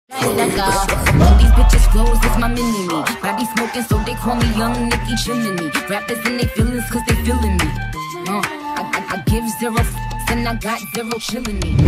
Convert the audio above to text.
All these bitches flows, it's my mini-me. Body smoking, so they call me Young Nicki Chimney. Rappers in they feelings, cause they feeling me. I give zero f***s and I got zero chillin' me.